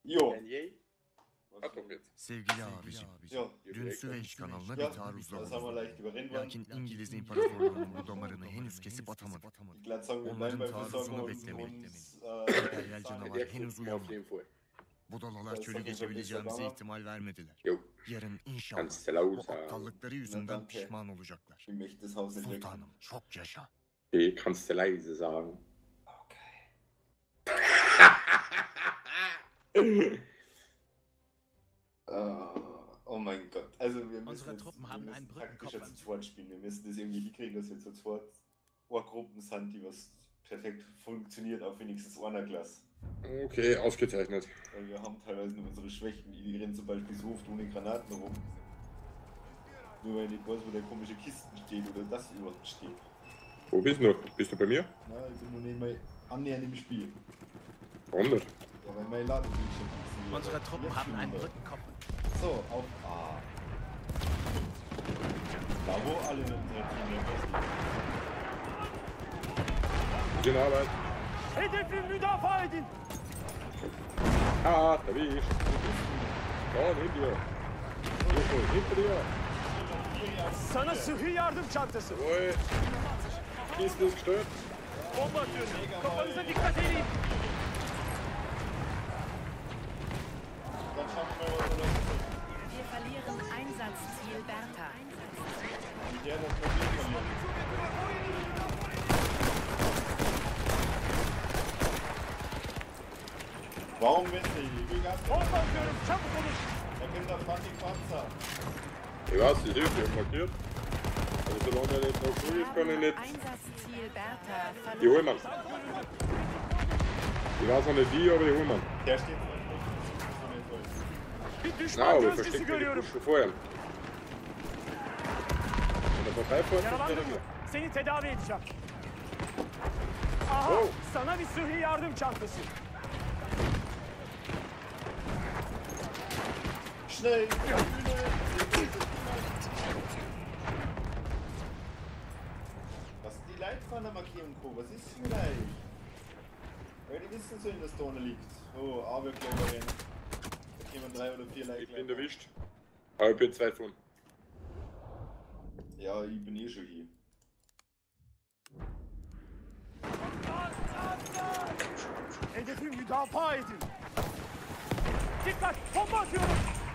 Jo. At doch jetzt. Sevgili abicim, Ja. dün Süveyş kanalına Ja, bir taarruzda das haben wir bulundum. leicht überrennen. Lakin İngiliz İmparatorluğu'nun bu damarını henüz kesip atamadı. Ich glaube, sagen wir Onların bleiben bei taarruzunu Versorgung beklemeliyiz. und İmperyal canavar Der henüz kommt auf uyanmadı. jeden Fall. Budalalar çölü geçebileceğimize ihtimal vermediler. Jo, Yarın inşallah kannst du laut bu sagen. aptallıkları yüzünden pişman olacaklar. ich möchte das Haus nicht weg. Sultanım çok yaşa. Nee, kannst du leise sagen. Oh mein Gott. Also wir müssen Unsere jetzt, Truppen wir haben müssen einen taktisch Brückenkopf jetzt zweit spielen. Wir müssen das irgendwie hinkriegen, dass wir zu zweit Ohrgruppen sind, die was perfekt funktioniert, auf wenigstens einer Klasse. Okay, ausgezeichnet. Weil wir haben teilweise nur unsere Schwächen. Die rennen zum Beispiel so oft ohne Granaten rum. Nur weil ich nicht weiß, wo der komische Kisten steht oder das überhaupt steht. Wo bist du noch? Bist du bei mir? Na, ich bin noch nicht mal annähernd im Spiel. Warum nicht? Ja, weil mein Ladebildschirm funktioniert. Unsere Truppen Jetzt haben einen wieder. Brückenkopf. So, auf A. Da wo alle unsere Team Gute Arbeit. Hedefi müdafaa edin. Ah, erwischt. Da, neben dir. Hier, hinter dir. Sana sıhhi yardım çantası. Jawohl. Kiste ist gestört. Bomba atıyorum. Kafanıza dikkat edin. Dann schaffen wir was oder Wir verlieren Einsatzziel Bertha. der das Problem verlieren. Warum wenn sie? Wie ganz Bomba atıyorum. Çabuk olun. da kommt der fucking Panzer. Ich weiß, die Hilfe markiert. Aber solange er nicht noch früh ist, kann ich nicht. Einsatzziel Bertha Die holen verloren. wir. Ich weiß auch nicht wie, aber die holen wir. Der steht voll. Bir Na, düşman aber gözcüsü versteckt die görüyorum. Puschen vorher. Wenn er vorbeifährt, ist er Yaralandın mı? mir. Seni tedavi edeceğim. Aha, Oh. sana bir sıhhi yardım çantası. Schnell! Was ist die Leitfahrermarkierung, Co? Was ist vielleicht? Weil die wissen sollen, dass da unten liegt. Oh, aber gleich rein. Da kommen 3 oder 4 Leute. Ich bin erwischt. Aber ich bin 2 von. Ja, ich bin eh schon hier. Hedefi müdafaa edin. Dikkat, bomba atıyorum.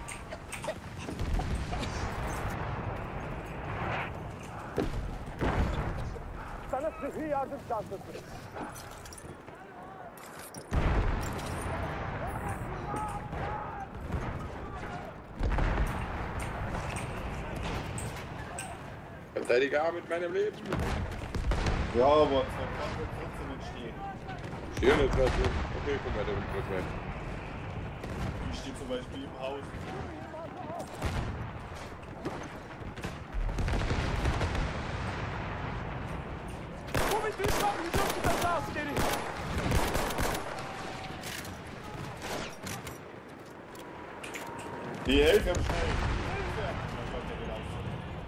Sana sıhhi yardım çantası. Verteidige A mit meinem Leben. Ja, aber zwei Panzer trotzdem nicht stehen. Hier nicht was. Okay, komm weiter unten kurz rein. Die steht zum Beispiel im Haus. Bu bir düşman hücum kıtası askeri. Die Hilfe am Schnell! Hilfe! Mein Gott, der will aus.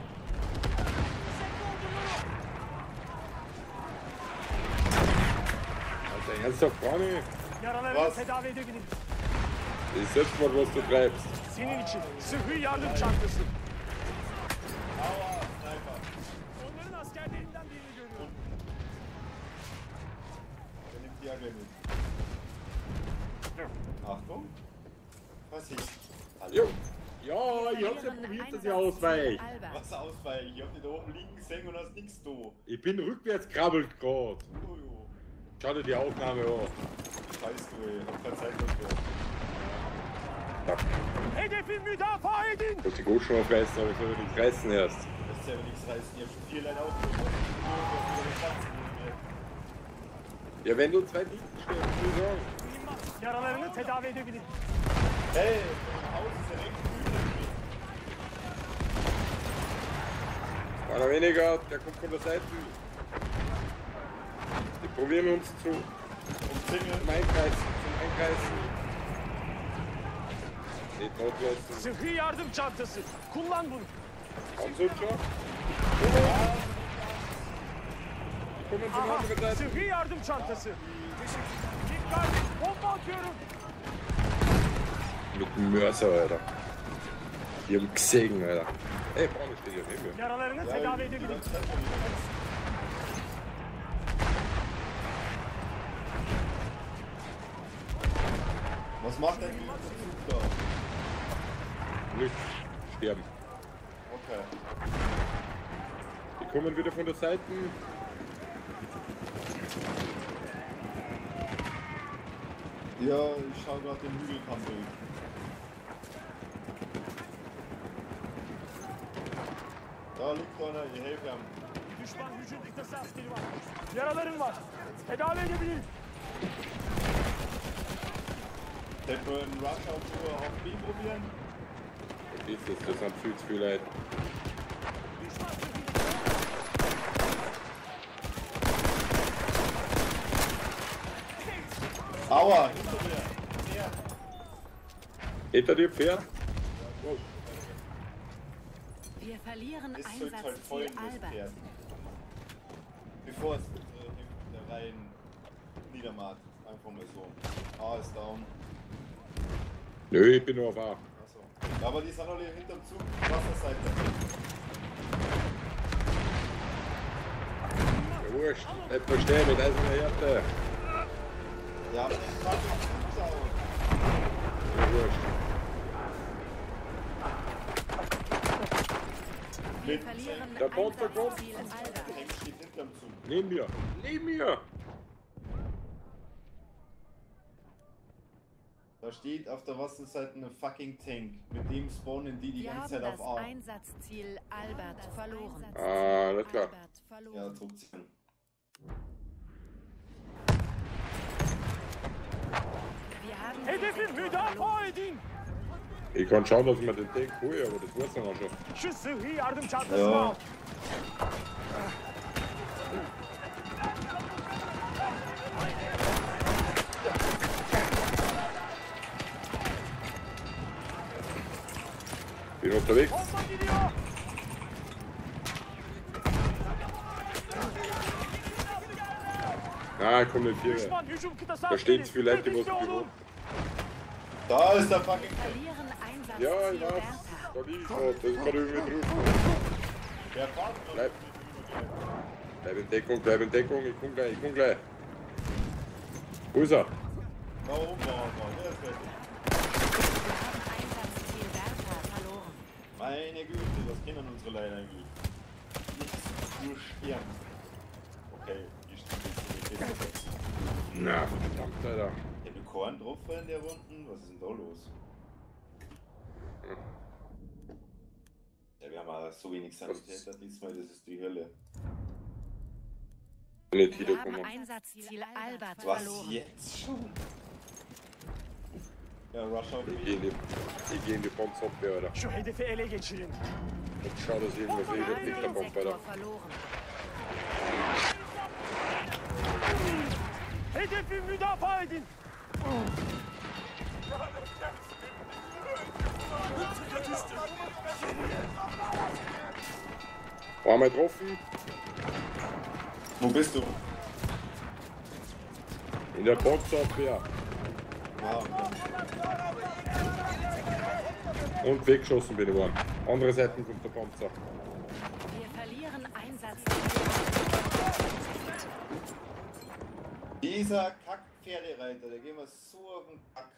Alter, ernsthaft, Brownie? Yaralarını Was? tedavi edebiliriz. Das ist Selbstmord, was du treibst. Senin için sıhhi yardım çantası. Aua, Sniper! Onların askerlerinden birini görüyorum. Der nimmt die Agile mit. Achtung! Was ist? Hallo? Jo. Ja, ich hab's ja probiert, dass ich ausweiche. Was ausweichen? Ich hab dich da oben liegen gesehen und hast nichts da. Ich bin rückwärts krabbelt grad. Jojo. Schau dir die Aufnahme an. Scheiß du, ey. Hab keine Zeit dafür. Hedefi müdafaa edin. Du hast die Goschen aufreißen, aber ich soll nichts reißen erst. Das ist ja nichts reißen. Ich hab schon 4 Leute aufgenommen. Ja, wenn du 2 Diensten stellst, will ich sagen. Yaralarını tedavi edebiliriz. Hey, im Haus ist ja echt grün. Einer weniger, der kommt von der Seite. Die probieren uns zum Umzingeln. Einkreisen. Nicht notlassen. Sıhhi yardım çantası. Kullan bunu. Ansucher. Kommen von Aha, anderen Seite. sıhhi yardım çantası. Dikkat, bomba atıyorum. Mit dem Mörser, Alter. Die haben gesehen, Alter. Ey, Braun, ich stehe hier neben mir. Yaralarını Ja, tedavi die edebiliriz. ganze Zeit von mir. Was macht denn dieser Zug da? Nicht sterben. Okay. Die kommen wieder von der Seite. Ja, ich schau gerade den Hügelkamm durch. Da liegt einer, ich helfe ihm. Düşman hücum diktası askeri var. Yaraların var. Tedavi edebiliriz. Hätten wir einen Rush-Out auf B probieren? Vergiss es, das sind viel zu viele Leute. Düşman sürüyor. Aua, hinter mir! Pferd! Hinter dir Pferd? Oh, Wir verlieren Es zückt halt voll Einsatzziel in das Albert. Pferd. Bevor es unsere Hälfte rein niedermacht. Einfach mal so. A ist down. nö, ich bin nur auf A. Achso. Ja, aber die sind alle hinterm Zug. Wasserseite. Ja, wurscht. Nicht verstehen mit eiserner Härte. Ja, aber den fucking Zug sauer. Ja, wurscht. Wir verlieren Der Panzer kommt. Einsatzziel Albert. Tank steht hinterm Zug. Neben mir. Neben mir. Da steht auf der Wasserseite ein fucking Tank. Mit dem spawnen die Wir ganze haben Zeit das auf A. Einsatzziel Albert verloren. Ah, alles klar. Albert Ja, verloren. druckt sich an. Wir haben den Hedefim Sektor müdafaa verloren. edin. Ich kann schauen, dass ich mir den Tank hole, aber das war's dann auch schon. Şu sıhhi yardım çantasını Ja. al. Bin unterwegs. Bomba gidiyor. Ah, ich komme nicht hier. Düşman hücum kıtası Da askeri. steht's vielleicht, die was Tetikte olun. gewohnt. Da ist der fucking Wir Tank. verlieren Ja, Einsatzziel ich weiß. Bertha. Da liegt was. Das ist gerade irgendwie drauf. Der fährt noch Bleib. nicht rüber. Bleib in Deckung, bleib in Deckung. Ich komm gleich, ich komm gleich. Wo ist er? Da oben war er, der ist fertig. Wir haben Einsatzziel Bertha verloren. Meine Güte, was kennen unsere Leute eigentlich? Nichts, nur sterben. Okay, die Stimme ist nicht. Na, verdammt, Alter. Der hat Korn drauf in der Runden? Was ist denn da los? Ja, wir haben aber so wenig Sanitäter diesmal, das ist die Hölle. Bin nicht Wir wiedergekommen. haben Einsatzziel Albert Was verloren. jetzt schon? Ja, Rush out. Ich geh in die Bombshoppe, Alter. Şu hedefi ele geçirin. Und schau, dass ich irgendwas Wir haben mit der den Bombe, Sektor Alter. verloren. Hedefi müdafaa edin. Einmal getroffen. Wo bist du? In der Bombshoppe, ja. Ah, okay. Und weggeschossen bin ich worden. Andere Seite kommt der Panzer. Wir verlieren Einsatzziel Dieser Kack-Pferdereiter, der geht mir so auf den Kack.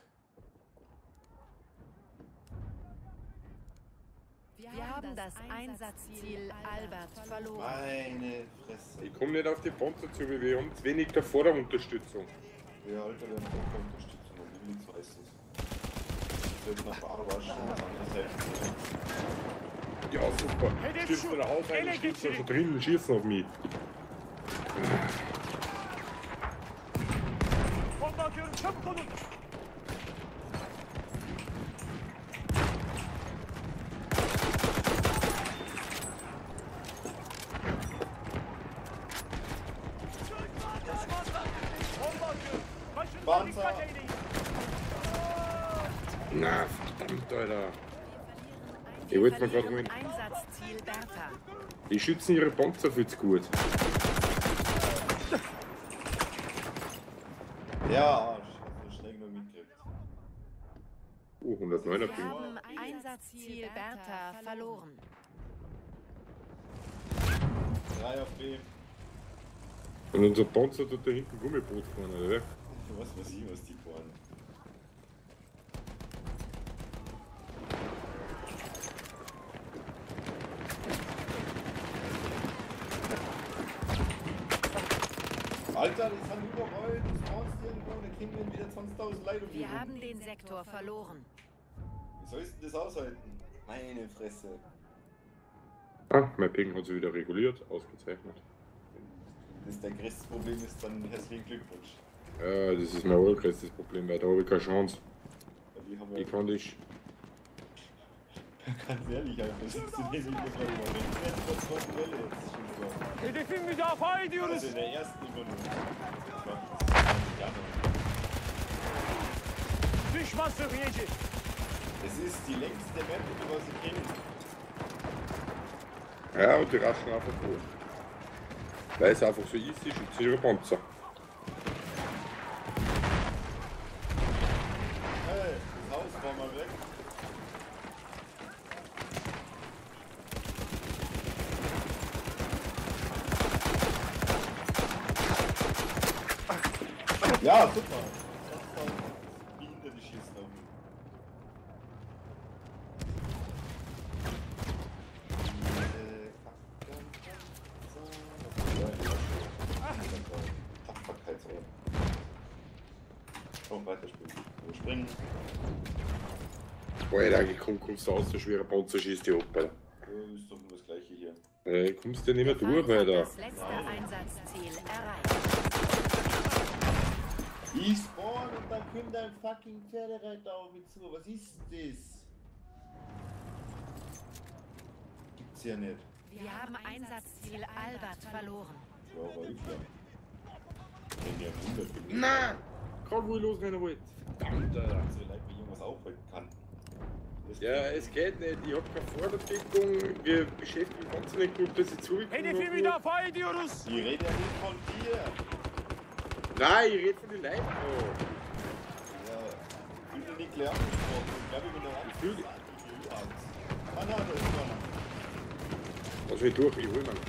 Wir haben das Einsatzziel Albert verloren. Meine Fresse. Ich komme nicht auf die Panzer zu, weil wir haben zu wenig der Vorderunterstützung. Ja, Alter, wir haben keine Unterstützung, und nichts weiß das. Ich will nach Barwaschen und andere Seiten. Ja, super. Hey, Stehst du der Haus ein, Ele stehst du geçirin. schon drinnen, schießen auf mich. Bomba atıyorum. Çabuk olun. Bomba atıyorum. Başınıza Panzer. dikkat eyleyin. Na, verdammt, Alter. Ich Wir wollte mir gerade verlieren holen. Einsatzziel Bertha. Die schützen ihre Panzer viel zu gut. Ja, Arsch, ich hab so schnell genug mitgekriegt. 109er Wir Ping. haben Einsatzziel Bertha verloren. 3 auf B. Und unser Panzer tut da hinten Gummiboot fahren, oder? Was weiß ich, was die fahren. Alter, die sind überall, du spawnst irgendwo und dann kriegen wir wieder 20.000 Leute um die Wir rum. haben den Sektor verloren. Wie sollst du das aushalten? Meine Fresse. Ah, mein Ping hat sich wieder reguliert, ausgezeichnet. Wenn das dein größtes Problem ist, dann herzlichen Glückwunsch. Ja, das ist mein allergrößtes Problem, weil da habe ich keine Chance. Weil die haben ja, Ich kann dich. ganz ehrlich, Alter, das ist die nicht mehr drüber. Wenn ich jetzt vor 2 Welle jetzt schon so. Hedefin müdafaa Also ediyoruz. in der ersten immer nur. Düşman sıhhiyeci. Es ist die längste Map, die wir sie kennen. Ja, und die raschen einfach durch. Weil es einfach so easy schützt ihre Panzer. Hey, das Haus war mal weg. Ja, super. Das war behinderte Schießen auf mich. Tapferkeitsorden. Oh, weiterspielen. Wir springen. Boah, Alter, kommst du aus, der schwere Panzer schießt die ab, Alter. Das ist doch nur das gleiche hier. Kommst du nicht mehr durch, Feind hat Alter. das letzte Einsatzziel erreicht. Ich spawn und dann kommt ein fucking Pferdereiter auf mich zu. Was ist das? Gibt's ja nicht. Wir haben Einsatzziel Albert verloren. Ja, aber ich ja. Wenn ja 100 genug. Nein! Gerade wo ich losrennen wollte. Verdammt, Alter. So leid, wie irgendwas aufhalten kann. Das Ja, es geht nicht. Ich hab keine Vorderdeckung. Wir beschäftigen uns nicht gut, dass ich zurückkomme. Hedefi müdafaa ediyoruz. Ich rede ja nicht von dir. Nein, ich rede von den Leuten. Oh. Ja, ich bin nicht klar angesprochen. Ich glaube, ich bin noch Ich fühl dich. Ah, nein, da ist keiner. Lass mich durch, ich hol ihn.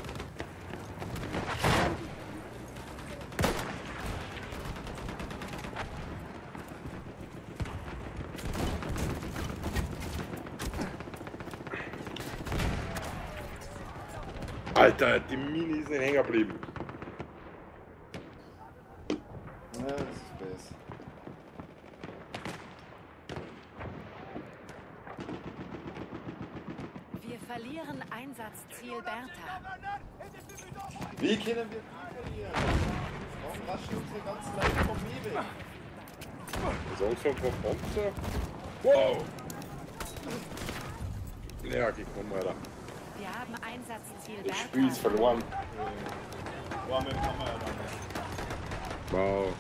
Alter, die Mini ist nicht hängen geblieben. Ja, das ist besser. Wir verlieren Einsatzziel Bertha. Wie können wir die verlieren? Warum raschen unsere ganzen Leute vom Nebel? Langsam vom Panzer. Wow! Ja, gekommen, Alter. Wir haben Einsatzziel Das Bertha. Spiel ist verloren. Boah, mit Kamera ja dann. Wow.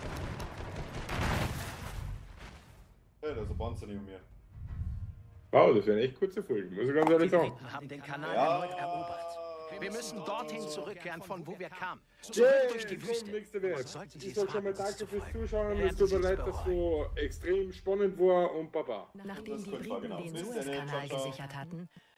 Ja, da ist ein Panzer neben mir. Wow, das wären echt kurze Folgen, muss ich ganz ehrlich sagen. Wir haben den Kanal Ja. erneut erobert. Wir müssen dorthin zurückkehren, von wo wir kamen. Yay, Zurück durch die komm, Wüste. nächste Welt. Sollten Sie Ich es sag schon mal haben, danke fürs wollen. Zuschauen. Werden Es tut mir Sie es leid, dass so extrem spannend war und Baba. Nachdem die Das Briten genau. den Bis dann, Suezkanal ciao, ciao. gesichert hatten,